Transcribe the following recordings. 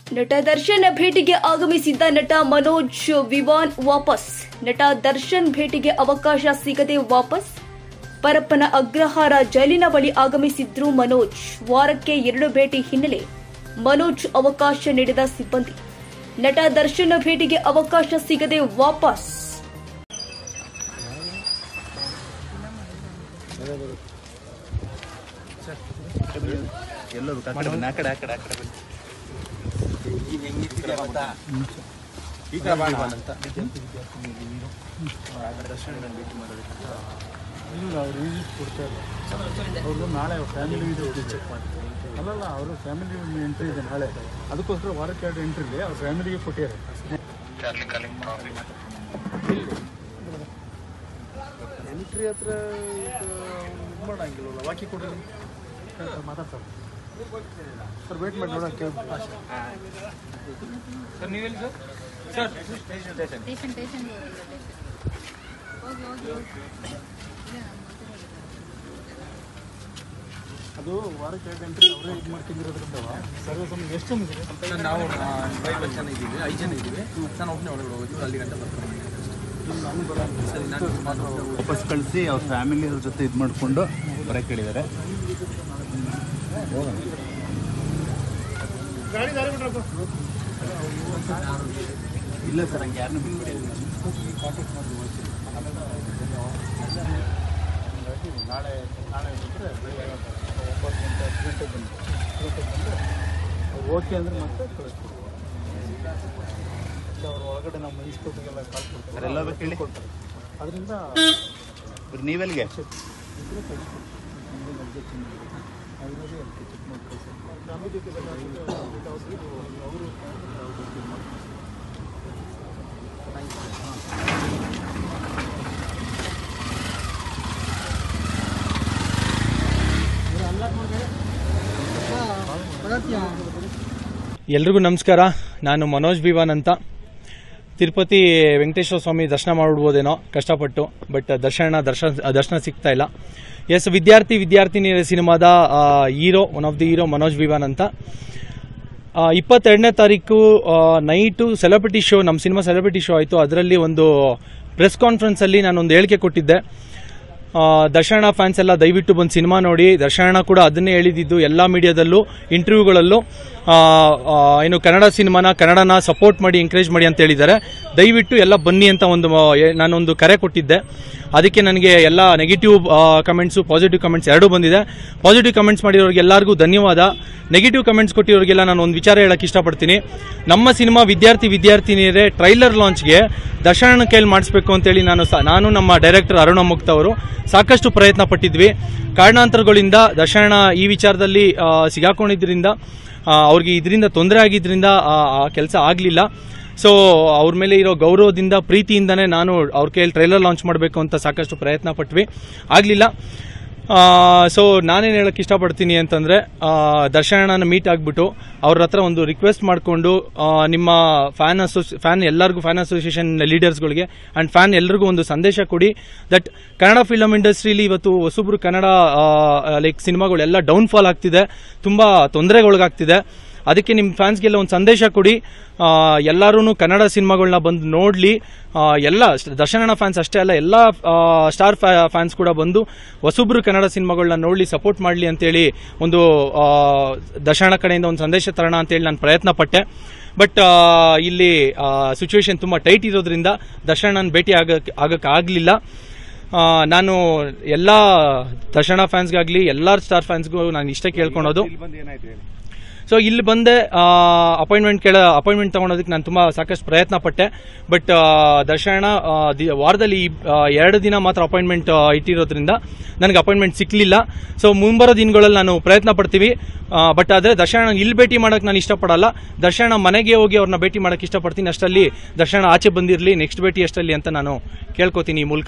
ನಟ ದರ್ಶನ್ ಭೇಟಿಗೆ ಆಗಮಿಸಿದ್ದ ನಟ ಮನೋಜ್ ವಿವಾನ್ ವಾಪಸ್. ನಟ ದರ್ಶನ್ ಭೇಟಿಗೆ ಅವಕಾಶ ಸಿಗದೆ ವಾಪಸ್. ಪರಪ್ಪನ ಅಗ್ರಹಾರ ಜೈಲಿನ ಬಳಿ ಆಗಮಿಸಿದ್ರು ಮನೋಜ್. ವಾರಕ್ಕೆ 2 ಭೇಟಿ ಹಿನ್ನೆಲೆ ಮನೋಜ್ ಅವಕಾಶ ನೀಡಿದ ಸಿಬ್ಬಂದಿ. ನಟ ದರ್ಶನ್ ಭೇಟಿಗೆ ಅವಕಾಶ ಸಿಗದೆ ವಾಪಸ್. ನಾಳೆ ಫ್ಯಾಮಿಲಿ ಚೆಕ್ ಮಾಡ್ತಾರೆ. ಅಲ್ಲಲ್ಲ ಅವರು ಫ್ಯಾಮಿಲಿ ಎಂಟ್ರಿ ಇದೆ ನಾಳೆ, ಅದಕ್ಕೋಸ್ಕರ ವಾರಕ್ಕೆ 2 ಎಂಟ್ರಿ ಇದೆ. ಅವ್ರ ಫ್ಯಾಮಿಲಿಗೆ ಕೊಟ್ಟಿದ್ದಾರೆ. ಎಂಟ್ರಿ ಹತ್ರ ಇದು ಮಾಡಂಗಿಲ್ಲ, ವಾಕಿ ಕೊಡ್ರಿ ಮಾತಾಡ್ತಾರೆ ಸರ್. ವೇಟ್ ಮಾಡಿ ನೋಡೋಣ ಕೇಳ್ಬೋದು ಸರ್. ನೀವೆಲ್ಲಿ ಸರ್? ಅದು ವಾರಕ್ಕೆ 2 ಎಂಟ್ರಿ ಅವರೇ ಇದು ಮಾಡ್ತಿರೋದ್ರಿಂದ ಸರ್ವಿಸ್ ನಮ್ಗೆ ಎಷ್ಟು ಮುಗಿದೆ? ನಾವು 5 ಜನ ಇದ್ದೀವಿ, 5 ಜನ ಇದ್ದೀವಿ. ನಾನು ಒಬ್ಬನೇ ಒಳಗಡೆ ಹೋಗಿದ್ವಿ, ಅಲ್ಲಿ ಗಂಟೆ ಬರ್ತಾರೆ. ವಾಪಸ್ ಕಳಿಸಿ ಅವ್ರ ಫ್ಯಾಮಿಲಿ ಅವ್ರ ಜೊತೆ ಇದು ಮಾಡಿಕೊಂಡು ಬರೋಕ್ಕೆ ಹೇಳಿದ್ದಾರೆ. ಇಲ್ಲ ಸರ್, ಹಂಗೆ ಯಾರನ್ನೂ ಬಿಟ್ಬಿಡಿ. ನಾಳೆ ಬಂದರೆ 9 ಗಂಟೆ 10 ಗಂಟೆಗೆ ಬಂದು ಅವ್ರು ಓಕೆ ಅಂದರೆ ಮತ್ತೆ ಕಳಿಸ್ತೀವಿ. ಅವ್ರ ಒಳಗಡೆ ನಾವು ಮೈಸ್ಕೋಟಿಗೆಲ್ಲ ಕಾಲ್ ಕೊಡ್ತಾರೆ, ಎಲ್ಲ ಹೇಳಿ ಕೊಡ್ತಾರೆ. ಅದರಿಂದ ನೀವೆಲ್ಲಿಗೆ ಎಲ್ರಿಗೂ ನಮಸ್ಕಾರ. ನಾನು ಮನೋಜ್ ವಿವಾನ್ ಅಂತ. ತಿರುಪತಿ ವೆಂಕಟೇಶ್ವರ ಸ್ವಾಮಿ ದರ್ಶನ ಮಾಡ್ಬೋದೇನೋ ಕಷ್ಟಪಟ್ಟು, ಬಟ್ ದರ್ಶನ ಸಿಗ್ತಾ ಇಲ್ಲ. ಎಸ್, ವಿದ್ಯಾರ್ಥಿನಿಯರ ಸಿನಿಮಾದ hero, one of the hero Manoj Vivaan ಅಂತ. 22ನೇ ತಾರೀಕು ನೈಟು ಸೆಲೆಬ್ರಿಟಿ ಶೋ, ನಮ್ಮ ಸಿನಿಮಾ ಸೆಲೆಬ್ರಿಟಿ ಶೋ ಆಯಿತು. ಅದರಲ್ಲಿ ಒಂದು ಪ್ರೆಸ್ ಕಾನ್ಫರೆನ್ಸಲ್ಲಿ ನಾನೊಂದು ಹೇಳಿಕೆ ಕೊಟ್ಟಿದ್ದೆ. ದರ್ಶನ ಫ್ಯಾನ್ಸ್ ಎಲ್ಲ ದಯವಿಟ್ಟು ಬಂದು ಸಿನಿಮಾ ನೋಡಿ. ದರ್ಶನ ಕೂಡ ಅದನ್ನೇ ಹೇಳಿದ್ದು ಎಲ್ಲ ಮೀಡಿಯಾದಲ್ಲೂ, ಇಂಟರ್ವ್ಯೂಗಳಲ್ಲೂ, ಏನು ಕನ್ನಡನ ಸಪೋರ್ಟ್ ಮಾಡಿ, ಎಂಕರೇಜ್ ಮಾಡಿ ಅಂತ ಹೇಳಿದ್ದಾರೆ. ದಯವಿಟ್ಟು ಎಲ್ಲ ಬನ್ನಿ ಅಂತ ನಾನೊಂದು ಕರೆ ಕೊಟ್ಟಿದ್ದೆ. ಅದಕ್ಕೆ ನನಗೆ ಎಲ್ಲ ನೆಗೆಟಿವ್ ಕಮೆಂಟ್ಸು, ಪಾಸಿಟಿವ್ ಕಮೆಂಟ್ಸ್ ಎರಡೂ ಬಂದಿದೆ. ಪಾಸಿಟಿವ್ ಕಮೆಂಟ್ಸ್ ಮಾಡಿರೋರಿಗೆ ಎಲ್ಲರಿಗೂ ಧನ್ಯವಾದ. ನೆಗೆಟಿವ್ ಕಮೆಂಟ್ಸ್ ಕೊಟ್ಟಿರೋರಿಗೆಲ್ಲ ನಾನು ಒಂದು ವಿಚಾರ ಹೇಳಕ್ಕೆ ಇಷ್ಟಪಡ್ತೀನಿ. ನಮ್ಮ ಸಿನಿಮಾ ವಿದ್ಯಾರ್ಥಿನಿಯರೇ ಟ್ರೈಲರ್ ಲಾಂಚ್ಗೆ ದರ್ಶನ ಕೈಲಿ ಮಾಡಿಸ್ಬೇಕು ಅಂತೇಳಿ ನಾನು ನಮ್ಮ ಡೈರೆಕ್ಟರ್ ಅರುಣ ಮುಕ್ತ ಅವರು ಸಾಕಷ್ಟು ಪ್ರಯತ್ನ ಪಟ್ಟಿದ್ವಿ. ಕಾರಣಾಂತರಗಳಿಂದ ದರ್ಶನ ಈ ವಿಚಾರದಲ್ಲಿ ಸಿಗಾಕೊಂಡಿದ್ರಿಂದ, ಅವ್ರಿಗೆ ಇದರಿಂದ ತೊಂದರೆ ಆಗಿದ್ರಿಂದ ಆ ಕೆಲಸ ಆಗಲಿಲ್ಲ. ಸೊ ಅವ್ರ ಮೇಲೆ ಇರೋ ಗೌರವದಿಂದ, ಪ್ರೀತಿಯಿಂದನೇ ನಾನು ಅವ್ರ ಕೈಯಲ್ಲಿ ಟ್ರೈಲರ್ ಲಾಂಚ್ ಮಾಡಬೇಕು ಅಂತ ಸಾಕಷ್ಟು ಪ್ರಯತ್ನ ಪಟ್ವಿ, ಆಗಲಿಲ್ಲ. ಸೊ ನಾನೇನು ಹೇಳಕ್ಕೆ ಇಷ್ಟಪಡ್ತೀನಿ ಅಂತಂದರೆ, ದರ್ಶನನ ಮೀಟ್ ಆಗಿಬಿಟ್ಟು ಅವ್ರ ಹತ್ರ ಒಂದು ರಿಕ್ವೆಸ್ಟ್ ಮಾಡಿಕೊಂಡು, ನಿಮ್ಮ ಫ್ಯಾನ್ ಎಲ್ಲರಿಗೂ, ಫ್ಯಾನ್ ಅಸೋಸಿಯೇಷನ್ ಲೀಡರ್ಸ್ಗಳಿಗೆ ಆ್ಯಂಡ್ ಫ್ಯಾನ್ ಎಲ್ಲರಿಗೂ ಒಂದು ಸಂದೇಶ ಕೊಡಿ ದಟ್ ಕನ್ನಡ ಫಿಲಮ್ ಇಂಡಸ್ಟ್ರಿಲಿ ಇವತ್ತು ಹೊಸಬ್ರು ಕನ್ನಡ ಸಿನಿಮಾಗಳೆಲ್ಲ ಡೌನ್ಫಾಲ್ ಆಗ್ತಿದೆ, ತುಂಬ ತೊಂದರೆಗೊಳಗಾಗ್ತಿದೆ. ಅದಕ್ಕೆ ನಿಮ್ಮ ಫ್ಯಾನ್ಸ್ಗೆಲ್ಲ ಒಂದು ಸಂದೇಶ ಕೊಡಿ. ಎಲ್ಲರೂ ಕನ್ನಡ ಸಿನಿಮಾಗಳನ್ನ ಬಂದು ನೋಡಲಿ. ಎಲ್ಲ ದರ್ಶನ ಫ್ಯಾನ್ಸ್ ಅಷ್ಟೇ ಅಲ್ಲ, ಎಲ್ಲ ಸ್ಟಾರ್ ಫ್ಯಾನ್ಸ್ ಕೂಡ ಬಂದು ಹೊಸಬ್ರು ಕನ್ನಡ ಸಿನಿಮಾಗಳನ್ನ ನೋಡಲಿ, ಸಪೋರ್ಟ್ ಮಾಡಲಿ ಅಂತೇಳಿ ಒಂದು ದರ್ಶನ ಕಡೆಯಿಂದ ಒಂದು ಸಂದೇಶ ತರೋಣ ಅಂತೇಳಿ ನಾನು ಪ್ರಯತ್ನ ಪಟ್ಟೆ. ಬಟ್ ಇಲ್ಲಿ ಸಿಚುವೇಶನ್ ತುಂಬ ಟೈಟ್ ಇರೋದ್ರಿಂದ ದರ್ಶನ ಭೇಟಿ ಆಗಕ್ಕಾಗಲಿಲ್ಲ. ನಾನು ಎಲ್ಲ ದರ್ಶನ ಫ್ಯಾನ್ಸ್ಗಾಗಲಿ, ಎಲ್ಲ ಸ್ಟಾರ್ ಫ್ಯಾನ್ಸ್ಗೂ ನಾನು ಇಷ್ಟೇ ಕೇಳ್ಕೊಳೋದು. ಸೊ ಇಲ್ಲಿ ಬಂದೆ ಅಪಾಯಿಂಟ್ಮೆಂಟ್ ತಗೊಳೋದಕ್ಕೆ ನಾನು ಸಾಕಷ್ಟು ಪ್ರಯತ್ನ ಪಟ್ಟೆ. ಬಟ್ ದರ್ಶನ ವಾರದಲ್ಲಿ 2 ದಿನ ಮಾತ್ರ ಅಪಾಯಿಂಟ್ಮೆಂಟ್ ಇಟ್ಟಿರೋದ್ರಿಂದ ನನಗೆ ಅಪಾಯಿಂಟ್ಮೆಂಟ್ ಸಿಕ್ಕಲಿಲ್ಲ. ಸೊ ಮುಂಬರೋ ದಿನಗಳಲ್ಲಿ ನಾನು ಪ್ರಯತ್ನ ಪಡ್ತೀವಿ. ಬಟ್ ಆದರೆ ದರ್ಶನ ಇಲ್ಲಿ ಭೇಟಿ ಮಾಡೋಕೆ ನಾನು ಇಷ್ಟಪಡಲ್ಲ. ದರ್ಶನ ಮನೆಗೆ ಹೋಗಿ ಅವ್ರನ್ನ ಭೇಟಿ ಮಾಡೋಕೆ ಇಷ್ಟಪಡ್ತೀನಿ. ಅಷ್ಟರಲ್ಲಿ ದರ್ಶನ ಆಚೆ ಬಂದಿರಲಿ, ನೆಕ್ಸ್ಟ್ ಭೇಟಿ ಅಷ್ಟರಲ್ಲಿ ಅಂತ ನಾನು ಕೇಳ್ಕೊತೀನಿ ಈ ಮೂಲಕ.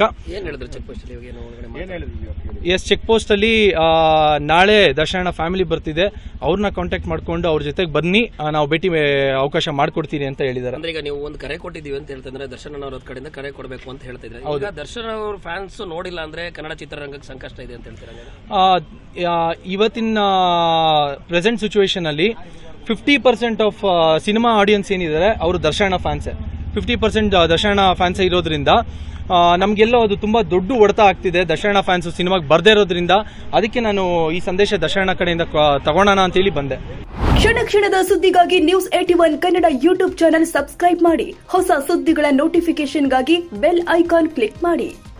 ಎಸ್, ಚೆಕ್ ಪೋಸ್ಟ್ ಅಲ್ಲಿ ನಾಳೆ ದರ್ಶನ ಫ್ಯಾಮಿಲಿ ಬರ್ತಿದೆ, ಅವ್ರನ್ನ ಕಾಂಟ್ಯಾಕ್ಟ್ ಮಾಡ್ಕೊಂಡು ಅವ್ರ ಜೊತೆಗೆ ಬನ್ನಿ, ನಾವು ಭೇಟಿ ಅವಕಾಶ ಮಾಡ್ಕೊಡ್ತೀನಿ ಅಂತ ಹೇಳಿದ್ದಾರೆ. ಅಂದ್ರೆ ಈಗ ನೀವು ಒಂದು ಕರೆ ಕೊಟ್ಟಿದ್ದೀವಿ ಅಂತ ಹೇಳ್ತಂದ್ರೆ ದರ್ಶನ್ ಅವ್ರ ಕಡೆಯಿಂದ ಕರೆ ಕೊಡಬೇಕು ಅಂತ ಹೇಳ್ತಿದ್ರೆ, ಈಗ ದರ್ಶನ್ ಅವ್ರ ಫ್ಯಾನ್ಸ್ ನೋಡಿಲ್ಲ ಅಂದ್ರೆ ಕನ್ನಡ ಚಿತ್ರರಂಗಕ್ಕೆ ಸಂಕಷ್ಟ ಇದೆ ಅಂತ ಹೇಳ್ತಾರೆ. ಇವತ್ತಿನ ಪ್ರೆಸೆಂಟ್ ಸಿಚುವೇಶನ್ ಅಲ್ಲಿ 50% ಆಫ್ ಸಿನಿಮಾ ಆಡಿಯನ್ಸ್ ಏನಿದ್ದಾರೆ ಅವರು ದರ್ಶನ ಫ್ಯಾನ್ಸೇ. 50% ದರ್ಶನ ಫ್ಯಾನ್ಸೇ ಇರೋದ್ರಿಂದ ನಮಗೆಲ್ಲೋ ಅದು ತುಂಬಾ ದೊಡ್ಡ ಹೊಡೆತ ಆಗ್ತಿದೆ. ದರ್ಶನ ಫ್ಯಾನ್ಸ್ ಸಿನಿಮಾಗೆ ಬರ್ದೇ ಇರೋದ್ರಿಂದ ಅದಕ್ಕೆ ನಾನು ಈ ಸಂದೇಶ ದರ್ಶನ ಕಡೆಯಿಂದ ತಗೊಳ್ಳೋಣ ಅಂತೇಳಿ ಬಂದೆ. ಕ್ಷಣ ಕ್ಷಣದ ಸುದ್ದಿಗಾಗಿ news 81 Kannada YouTube channel subscribe ಮಾಡಿ. ಹೊಸ ಸುದ್ದಿಗಳ ನೋಟಿಫಿಕೇಶನ್ಗಾಗಿ ಬೆಲ್ ಐಕಾನ್ ಕ್ಲಿಕ್ ಮಾಡಿ.